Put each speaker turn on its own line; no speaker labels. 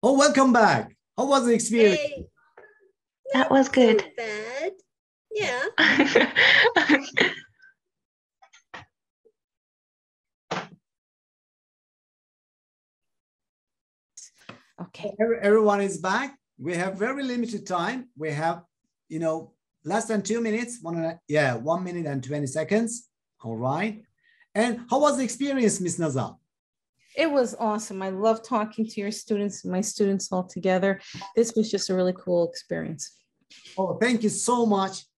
Oh, welcome back. How was the experience?
Hey,
That was good.
not bad. Yeah.
Okay.
Everyone is back. We have very limited time. We have, less than 2 minutes. 1 minute and 20 seconds. All right. And how was the experience, Miss Naza?
It was awesome. I love talking to your students, my students all together. This was just a really cool experience.
Oh, thank you so much.